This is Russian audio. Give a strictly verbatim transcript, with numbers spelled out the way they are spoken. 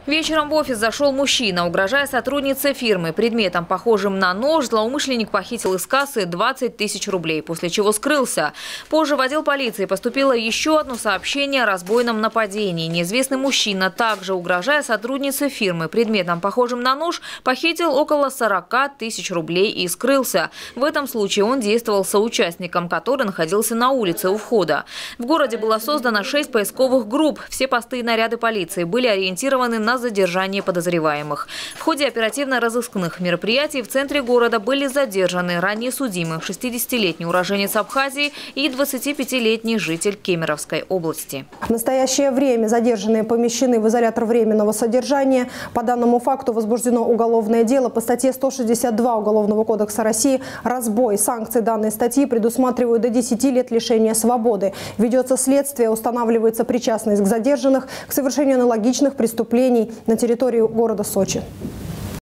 Вечером в офис зашел мужчина. Угрожая сотруднице фирмы предметом, похожим на нож, злоумышленник похитил из кассы двадцать тысяч рублей, после чего скрылся. Позже в отдел полиции поступило еще одно сообщение о разбойном нападении. Неизвестный мужчина, также угрожая сотруднице фирмы предметом, похожим на нож, похитил около сорока тысяч рублей и скрылся. В этом случае он действовал соучастником, который находился на улице у входа. В городе было создано шесть поисковых групп. Все посты и наряды полиции были ориентированы на задержание подозреваемых. В ходе оперативно-розыскных мероприятий в центре города были задержаны ранее судимый шестидесятилетний уроженец Абхазии и двадцатипятилетний житель Кемеровской области. В настоящее время задержанные помещены в изолятор временного содержания. По данному факту возбуждено уголовное дело по статье сто шестьдесят два Уголовного кодекса России «Разбой». Санкции данной статьи предусматривают до десяти лет лишения свободы. Ведется следствие, устанавливается причастность к задержанных к совершению аналогичных преступлений на территории города Сочи.